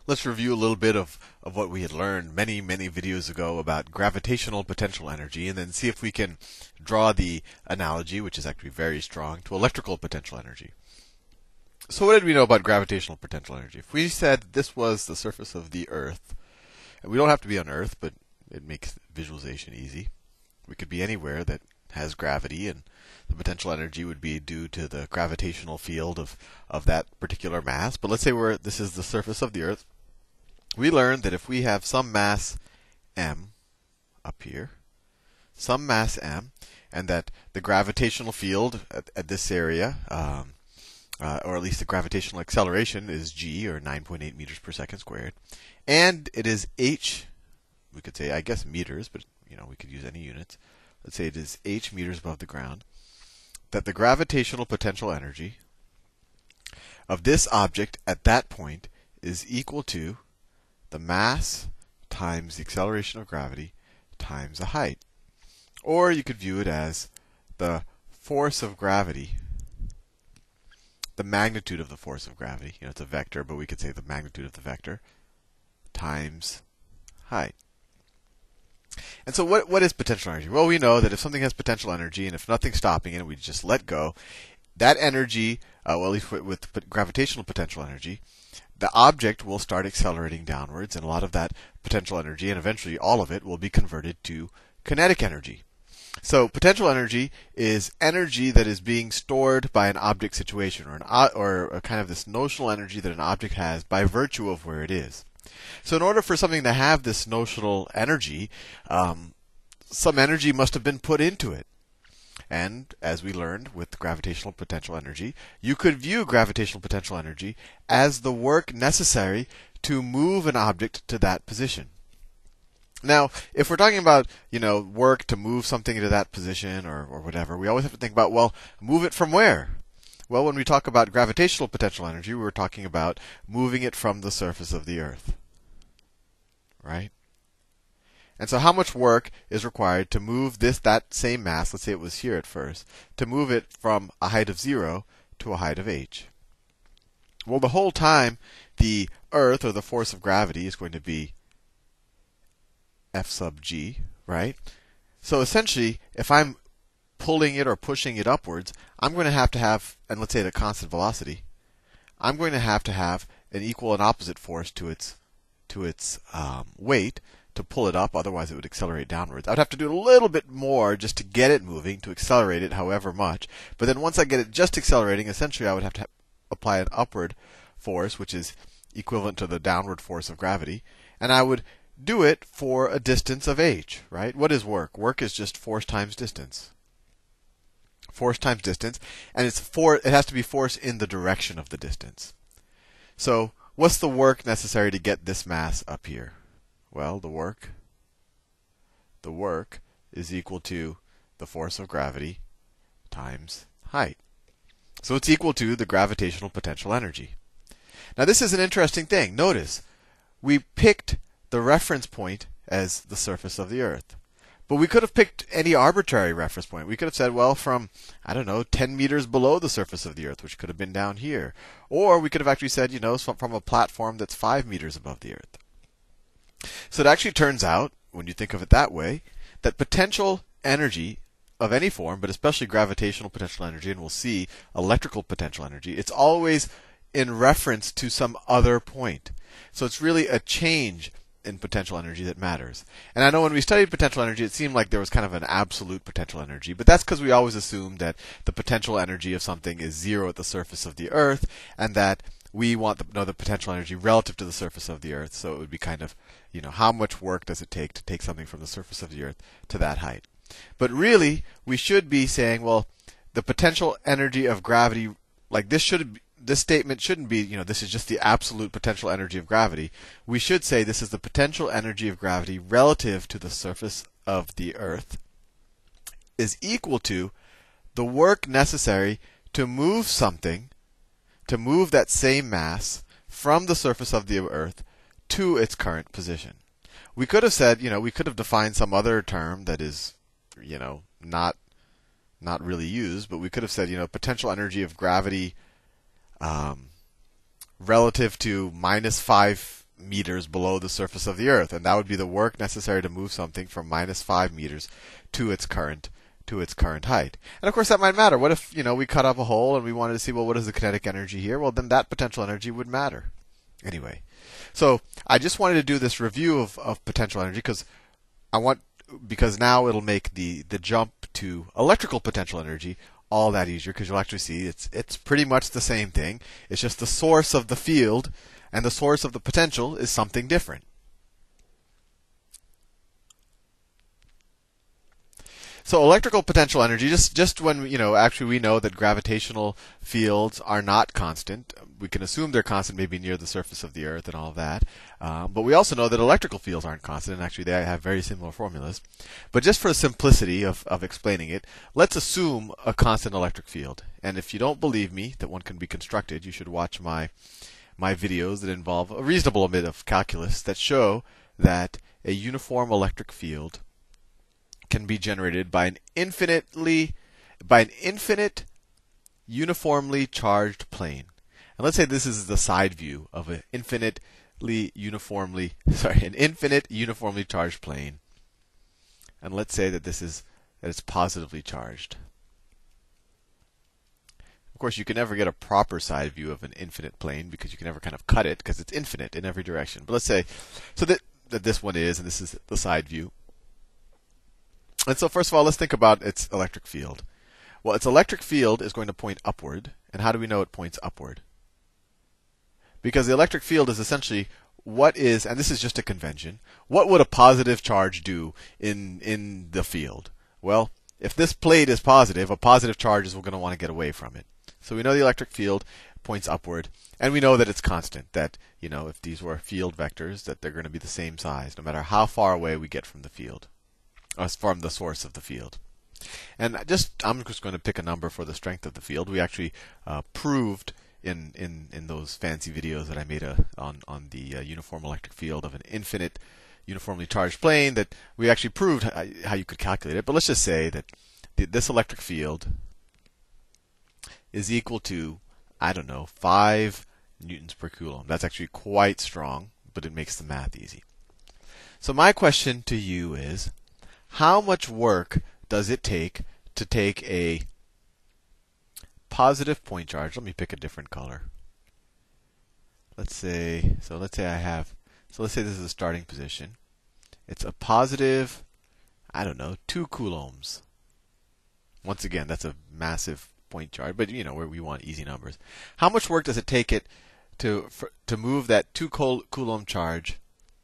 Let's review a little bit of what we had learned many videos ago about gravitational potential energy, and then see if we can draw the analogy, which is actually very strong, to electrical potential energy. So what did we know about gravitational potential energy? If we said this was the surface of the Earth, and we don't have to be on Earth, but it makes visualization easy. We could be anywhere that has gravity, and the potential energy would be due to the gravitational field of that particular mass. But let's say this is the surface of the Earth. We learned that if we have some mass m up here, some mass m, and that the gravitational field at this area, or at least the gravitational acceleration, is g, or 9.8 meters per second squared, and it is h. We could say, I guess, meters, but we could use any units. Let's say it is h meters above the ground. That the gravitational potential energy of this object at that point is equal to the mass times the acceleration of gravity times the height. Or you could view it as the force of gravity, the magnitude of the force of gravity. It's a vector, but we could say the magnitude of the vector times height. And so what is potential energy? Well, we know that if something has potential energy, and if nothing's stopping it, we just let go, that energy, well, at least with gravitational potential energy, the object will start accelerating downwards, and a lot of that potential energy, and eventually all of it, will be converted to kinetic energy. So potential energy is energy that is being stored by an object situation, or a kind of this notional energy that an object has by virtue of where it is. So in order for something to have this notional energy, some energy must have been put into it. And as we learned with gravitational potential energy, you could view gravitational potential energy as the work necessary to move an object to that position. Now, if we're talking about, work to move something to that position or whatever, we always have to think about, well, move it from where? Well, when we talk about gravitational potential energy, we're talking about moving it from the surface of the Earth. Right? And so how much work is required to move that same mass, let's say it was here at first, to move it from a height of 0 to a height of h? Well, the whole time, the Earth, or the force of gravity, is going to be F sub g, right? So essentially, if I'm pulling it or pushing it upwards, I'm going to have, and let's say at a constant velocity, I'm going to have an equal and opposite force to its weight to pull it up. Otherwise, it would accelerate downwards. I'd have to do a little bit more just to get it moving, to accelerate it however much. But then once I get it just accelerating, essentially I would have to apply an upward force, which is equivalent to the downward force of gravity, and I would do it for a distance of h, right? What is work? Work is just force times distance. Force times distance, and it has to be force in the direction of the distance. So what's the work necessary to get this mass up here? Well, the work is equal to the force of gravity times height. So it's equal to the gravitational potential energy. Now this is an interesting thing. Notice, we picked the reference point as the surface of the Earth. But we could have picked any arbitrary reference point. We could have said, well, from, 10 meters below the surface of the Earth, which could have been down here. Or we could have actually said, from a platform that's 5 meters above the Earth. So it actually turns out, when you think of it that way, that potential energy of any form, but especially gravitational potential energy, and we'll see electrical potential energy, it's always in reference to some other point. So it's really a change in potential energy that matters. And I know when we studied potential energy, it seemed like there was kind of an absolute potential energy, but that's because we always assumed that the potential energy of something is 0 at the surface of the Earth, and that we want to know the potential energy relative to the surface of the Earth. So it would be kind of, how much work does it take to take something from the surface of the Earth to that height? But really, we should be saying, well, the potential energy of gravity, like this statement shouldn't be, this is just the absolute potential energy of gravity. We should say this is the potential energy of gravity relative to the surface of the Earth is equal to the work necessary to move something, to move that same mass from the surface of the Earth to its current position. We could have said, we could have defined some other term that is, not really used, but we could have said, potential energy of gravity relative to minus 5 meters below the surface of the Earth, and that would be the work necessary to move something from -5 meters to its current height. And of course, that might matter. What if we cut up a hole and we wanted to see, well, what is the kinetic energy here? Well, then that potential energy would matter. Anyway, so I just wanted to do this review of potential energy because now it'll make the jump to electrical potential energy all that easier, because you'll actually see it's pretty much the same thing. It's just the source of the field and the source of the potential is something different. So electrical potential energy, just when actually we know that gravitational fields are not constant. We can assume they're constant, maybe near the surface of the Earth and all of that. But we also know that electrical fields aren't constant, and actually they have very similar formulas. But just for the simplicity of explaining it, let's assume a constant electric field. And if you don't believe me that one can be constructed, you should watch my videos that involve a reasonable bit of calculus that show that a uniform electric field can be generated by an infinite uniformly charged plane. And let's say this is the side view of an infinite uniformly charged plane. And let's say that it's positively charged. Of course, you can never get a proper side view of an infinite plane because you can never kind of cut it because it's infinite in every direction. But let's say that this one is, and this is the side view. And so first of all, let's think about its electric field. Well, its electric field is going to point upward. And how do we know it points upward? Because the electric field is essentially what is, and this is just a convention, what would a positive charge do in the field? Well, if this plate is positive, a positive charge is going to want to get away from it. So we know the electric field points upward, and we know that it's constant, that if these were field vectors, that they're going to be the same size no matter how far away we get from the field. From the source of the field. And I'm just going to pick a number for the strength of the field. We actually proved in those fancy videos that I made on the uniform electric field of an infinite uniformly charged plane that we actually proved how you could calculate it. But let's just say that this electric field is equal to, 5 newtons per coulomb. That's actually quite strong, but it makes the math easy. So my question to you is, how much work does it take to take a positive point charge? Let me pick a different color. Let's say this is the starting position. It's a positive, 2 coulombs. Once again, that's a massive point charge, but where we want easy numbers. How much work does it take it to move that 2 coulomb charge?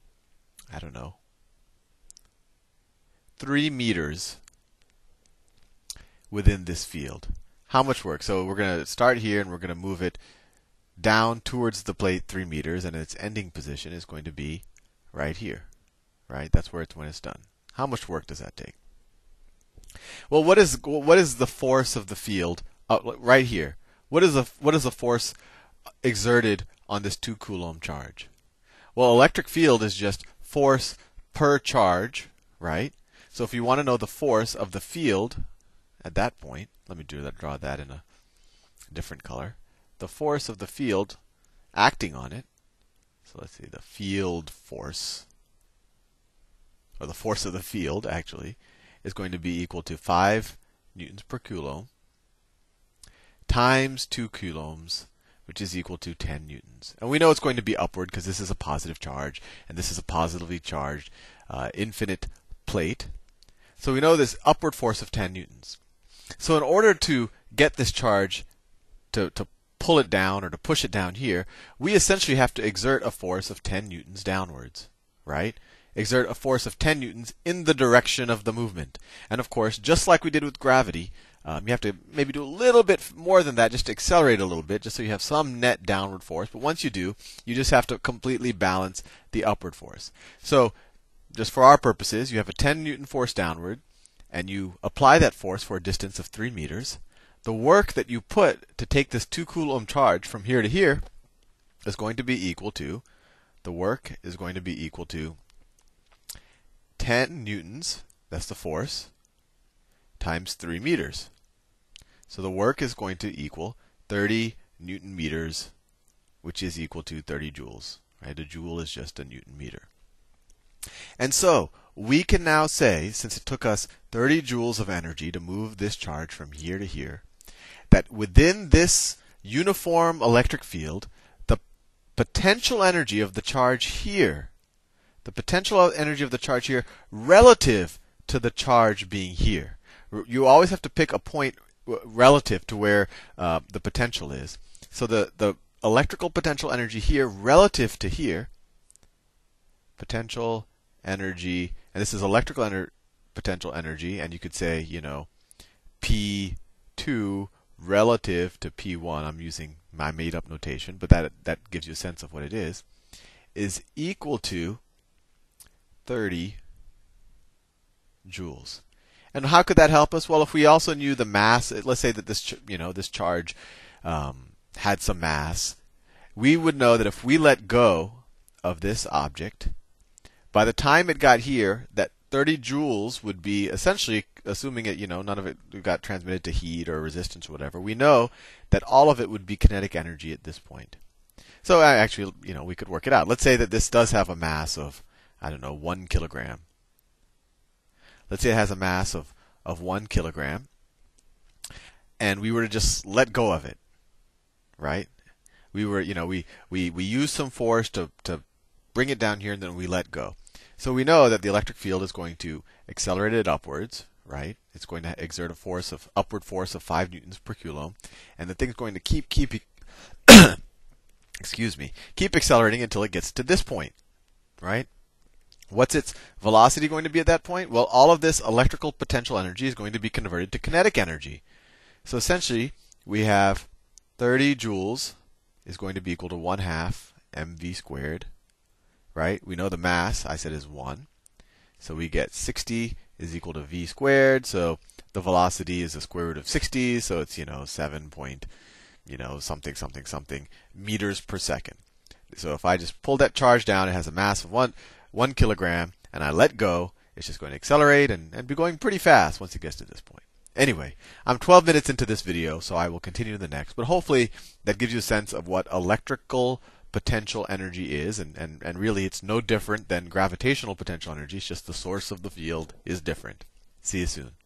3 meters within this field. How much work? So we're going to start here and we're going to move it down towards the plate 3 meters, and its ending position is going to be right here. Right? That's where when it's done. How much work does that take? Well, what is the force of the field right here? What is the force exerted on this 2 coulomb charge? Well, electric field is just force per charge, right? So if you want to know the force of the field at that point, let me draw that in a different color. The force of the field acting on it. So let's see, the field force, or the force of the field actually, is going to be equal to 5 newtons per coulomb times 2 coulombs, which is equal to 10 newtons. And we know it's going to be upward because this is a positive charge, and this is a positively charged infinite plate. So we know this upward force of 10 newtons. So in order to get this charge to pull it down or to push it down here, we essentially have to exert a force of 10 newtons downwards, right? Exert a force of 10 newtons in the direction of the movement. And of course, just like we did with gravity, you have to maybe do a little bit more than that, just to accelerate a little bit, just so you have some net downward force. But once you do, you just have to completely balance the upward force. So just for our purposes, you have a 10 Newton force downward, and you apply that force for a distance of 3 meters. The work that you put to take this 2 coulomb charge from here to here is going to be equal to, 10 newtons, that's the force, times 3 meters. So the work is going to equal 30 Newton meters, which is equal to 30 joules, Right? A joule is just a Newton meter. And so we can now say, since it took us 30 joules of energy to move this charge from here to here, that within this uniform electric field, the potential energy of the charge here, relative to the charge being here. You always have to pick a point relative to where the potential is. So the electrical potential energy here relative to here, potential energy, and this is electrical potential energy, and you could say, P2 relative to P1. I'm using my made-up notation, but that gives you a sense of what it is equal to 30 joules. And how could that help us? Well, if we also knew the mass, let's say that this charge had some mass, we would know that if we let go of this object, by the time it got here, that 30 joules would be essentially, assuming it, none of it got transmitted to heat or resistance or whatever, we know that all of it would be kinetic energy at this point. So actually, we could work it out. Let's say that this does have a mass of, 1 kilogram. Let's say it has a mass of 1 kilogram, and we were to just let go of it, right? We were, we used some force to bring it down here, and then we let go. So we know that the electric field is going to accelerate it upwards, right? It's going to exert a upward force of 5 newtons per coulomb, and the thing's going to keep keep accelerating until it gets to this point, right? What's its velocity going to be at that point? Well, all of this electrical potential energy is going to be converted to kinetic energy. So essentially, we have 30 joules is going to be equal to 1/2 mv squared, right? We know the mass, I said, is 1. So we get 60 is equal to v squared. So the velocity is the square root of 60. So it's, 7 point, something meters per second. So if I just pull that charge down, it has a mass of 1 kilogram, and I let go, it's just going to accelerate and be going pretty fast once it gets to this point. Anyway, I'm 12 minutes into this video, so I will continue in the next. But hopefully that gives you a sense of what electrical potential energy is, and really it's no different than gravitational potential energy. It's just the source of the field is different. See you soon.